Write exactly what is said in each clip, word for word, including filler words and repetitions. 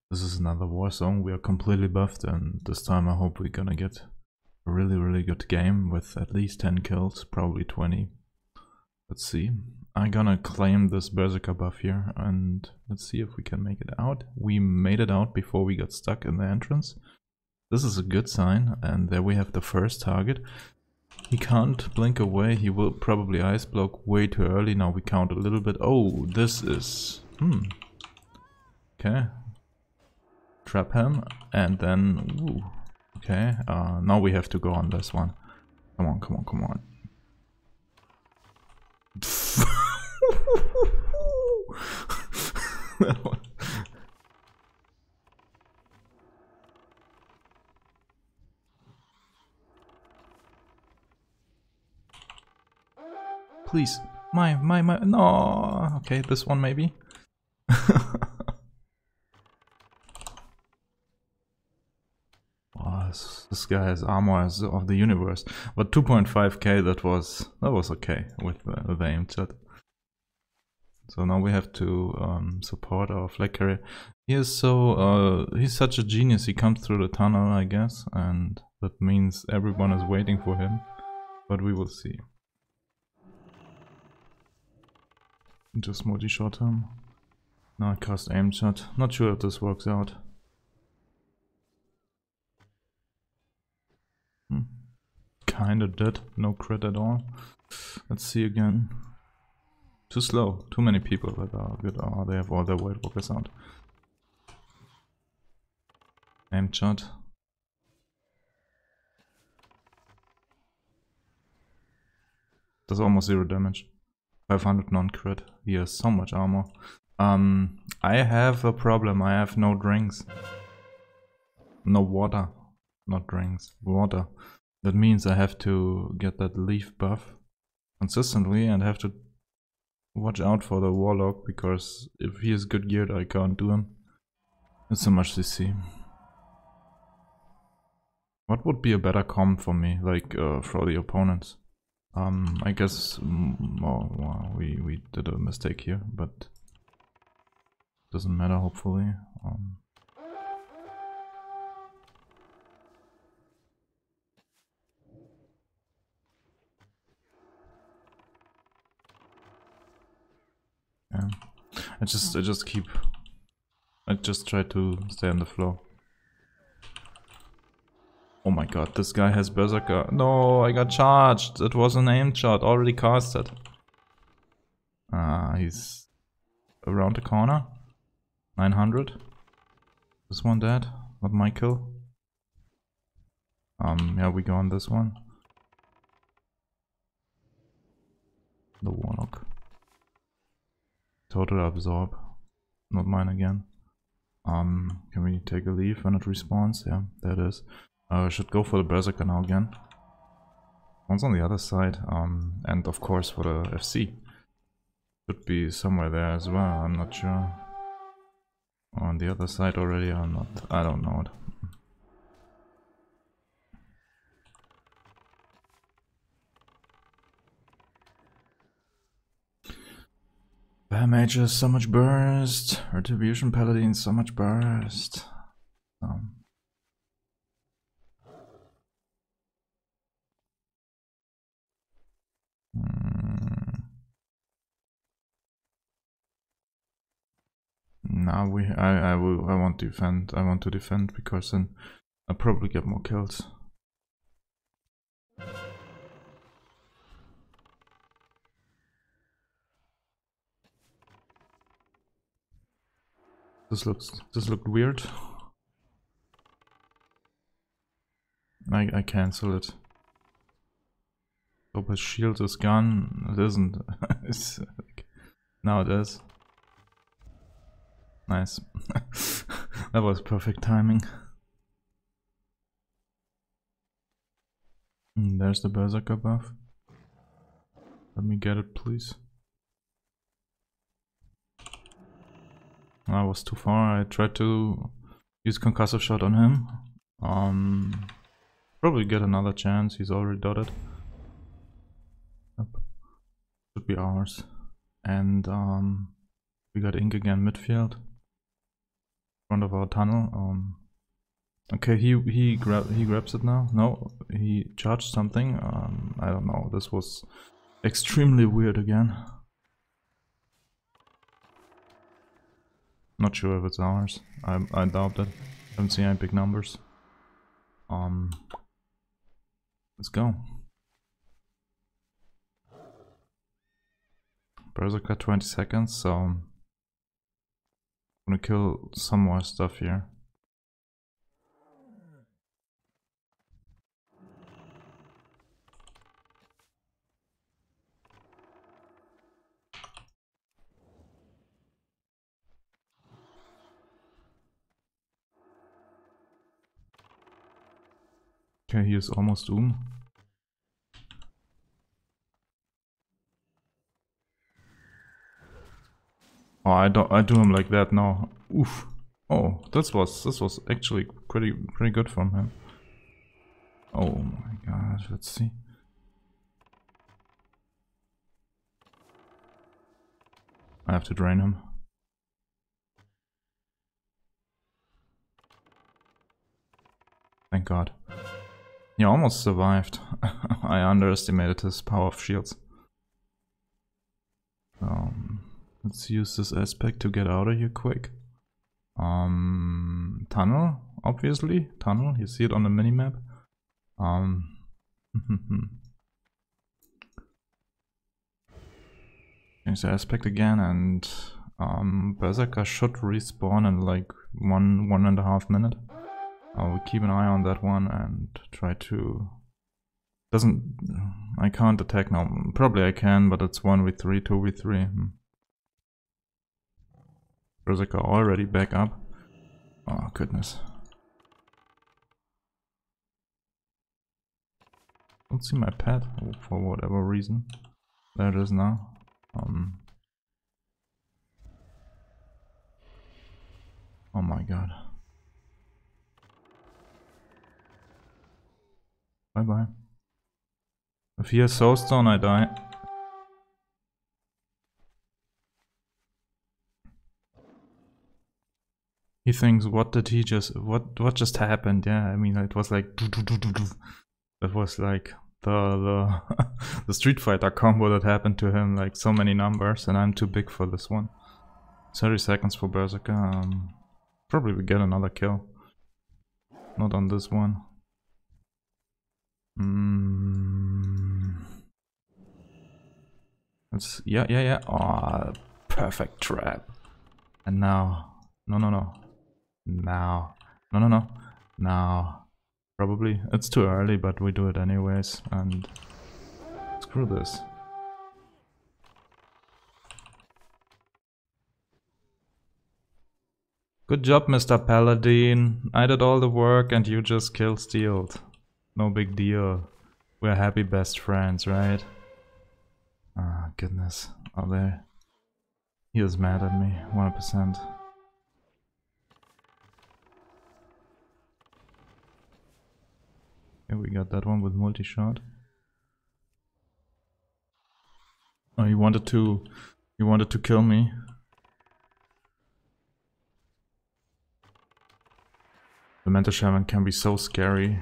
This is another war zone. We are completely buffed, and this time I hope we're gonna get a really, really good game with at least ten kills, probably twenty. Let's see. I'm gonna claim this Berserker buff here, and let's see if we can make it out. We made it out before we got stuck in the entrance. This is a good sign, and there we have the first target. He can't blink away, he will probably ice block way too early. Now we count a little bit. Oh, this is... Hmm. Okay. Trap him, and then... Ooh. Okay, uh, now we have to go on this one. Come on, come on, come on. Please, my, my, my, no. Okay, this one maybe. Oh, this, this guy has armor as of the universe, but two point five K, that was that was okay with the, with the aim chat. So now we have to um, support our flag carrier. He is so uh, he's such a genius. He comes through the tunnel, I guess, and that means everyone is waiting for him. But we will see. Just multi-shot him. Now I cast aim shot. Not sure if this works out. Hmm. Kinda dead. No crit at all. Let's see again. Too slow. Too many people that are good. Oh, they have all their White Walkers out. Aim shot. Does almost zero damage. five hundred non-crit. He has so much armor. Um, I have a problem. I have no drinks. No water. Not drinks. Water. That means I have to get that leaf buff consistently and have to watch out for the Warlock, because if he is good geared I can't do him. It's so much C C. What would be a better comp for me, like uh, for the opponents? Um, I guess mm, oh, wow, we, we did a mistake here, but doesn't matter, hopefully. Um, yeah, I just I just keep I just try to stay on the floor. Oh my god, this guy has Berserker. No, I got charged. It was an aim shot, already casted. Ah, uh, he's around the corner. nine hundred. This one dead, not my kill. Um, yeah, we go on this one. The Warlock. Total absorb. Not mine again. Um, can we take a leave when it respawns? Yeah, there it is. I uh, should go for the Berserker now again. One's on the other side. Um, and of course for the F C. Should be somewhere there as well, I'm not sure. On the other side already or not, I don't know it. Bear Mages, so much burst. Retribution Paladin, so much burst. Um. Mm. Now we, I, I will, I want to defend. I want to defend because then I'll probably get more kills. This looks, this looked weird. I, I cancel it. Hope his shield is gone. It isn't. It's like, now it is. Nice. That was perfect timing. Mm, there's the Berserker buff. Let me get it, please. I was too far. I tried to use concussive shot on him. Um, probably get another chance. He's already dotted. Yep. Should be ours. And um, we got Ink again midfield. front of our tunnel. Um, okay, he he grab he grabs it now. No, he charged something. Um, I don't know. This was extremely weird again. Not sure if it's ours. I I doubt it. Haven't seen any big numbers. Um, let's go. Berserker twenty seconds, so I'm gonna kill some more stuff here. Okay, he is almost doom. Oh, I don't. I do him like that now. Oof. Oh, this was this was actually pretty pretty good from him. Oh my god. Let's see. I have to drain him. Thank God. He almost survived. I underestimated his power of shields. Um, let's use this aspect to get out of here quick. Um, tunnel, obviously. Tunnel, you see it on the minimap. Um, change the aspect again, and um, Berserker should respawn in like one, one and a half minute. I will keep an eye on that one and try to... Doesn't... I can't attack now. Probably I can, but it's one v three, two v three. Hmm. Berserker already back up. Oh goodness. Don't see my pet for whatever reason. There it is now. Um... Oh my god. Bye bye. If he has Soulstone, I die. He thinks, what did he just, what what just happened? Yeah, I mean, it was like, it was like the the, the Street Fighter combo that happened to him, like so many numbers, and I'm too big for this one. thirty seconds for Berserker. Um, probably we get another kill. Not on this one. Mm. Let's, yeah, yeah, yeah. Oh, perfect trap. And now, no, no, no. Now, no, no, no. Now, probably. It's too early, but we do it anyways. And screw this. Good job, Mister Paladin. I did all the work and you just kill stealed. No big deal. We're happy best friends, right? Ah, oh, goodness. Oh, there. He is mad at me, one hundred percent. Okay, we got that one with multi-shot. Oh, he wanted to... He wanted to kill me. The Mental Shaman can be so scary.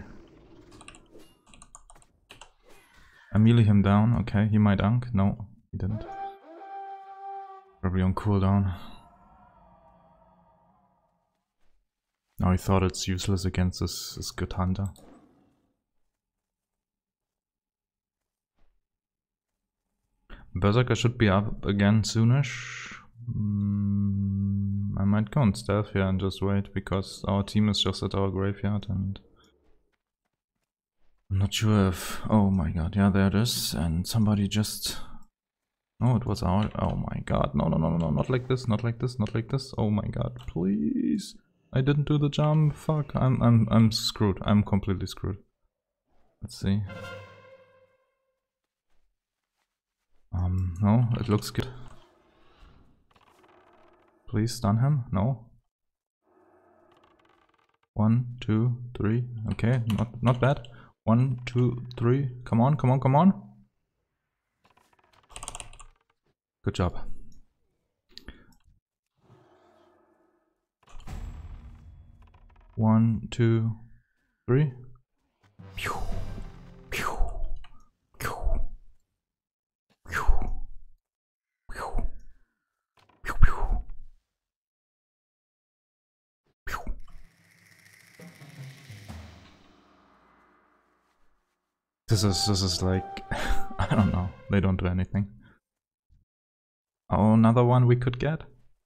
I melee him down, okay, he might unk. No, he didn't. Probably on cooldown. Now he thought it's useless against this, this good hunter. Berserker should be up again soonish. Mm, I might go on stealth here and just wait, because our team is just at our graveyard and... I'm not sure if... Oh my god, yeah, there it is. And somebody just... Oh, it was our... Oh my god, no, no, no, no, no, not like this, not like this, not like this. Oh my god, please. I didn't do the jump, fuck. I'm, I'm, I'm screwed. I'm completely screwed. Let's see. Um, no, it looks good. Please stun him, no. One, two, three, okay, not, not bad. One, two, three. Come on, come on, come on. Good job. One, two, three. Pew, pew, pew, pew, pew, pew, pew, pew. This is this is like I don't know. They don't do anything. Oh, another one we could get.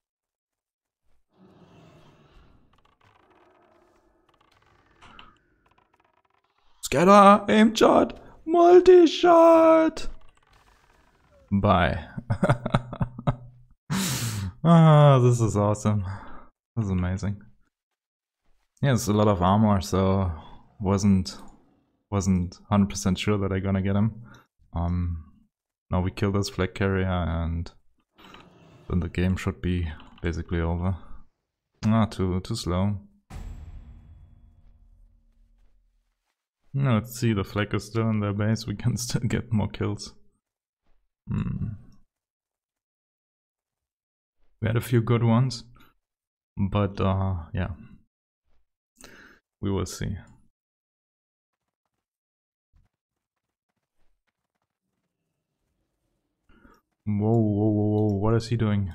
Scatter, aim shot, multi shot. Bye. Ah, this is awesome. This is amazing. Yeah, it's a lot of armor, so wasn't wasn't one hundred percent sure that I'm gonna get him. Um, now we kill this flag carrier, and then the game should be basically over. Ah, too too slow. No, let's see, the flag is still in their base, we can still get more kills. Hmm. We had a few good ones, but uh, yeah, we will see. Whoa, whoa, whoa, whoa, what is he doing?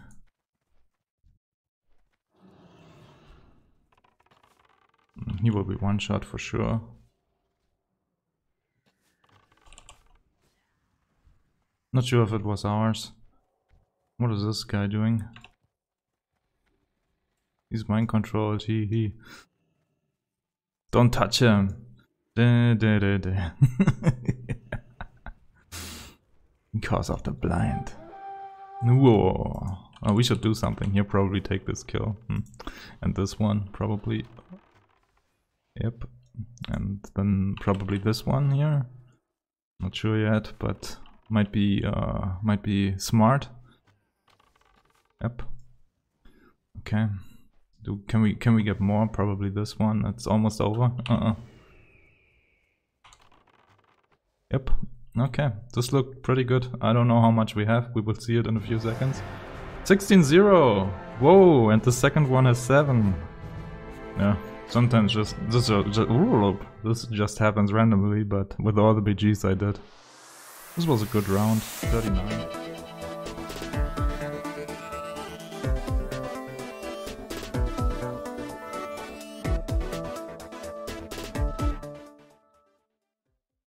He will be one shot for sure. Not sure if it was ours. What is this guy doing? He's mind controlled, he he. Don't touch him. Da, da, da, da. Because of the blind. Whoa. Oh, we should do something here, probably take this kill. Hmm. And this one, probably. Yep. And then probably this one here. Not sure yet, but might be uh might be smart. Yep. Okay. Do can we can we get more? Probably this one. It's almost over. Uh-uh. Yep. Okay. This looked pretty good. I don't know how much we have. We will see it in a few seconds. sixteen zero. Whoa, and the second one has seven. Yeah. Sometimes just this just, ooh, this just happens randomly, but with all the B Gs I did. This was a good round. thirty-nine.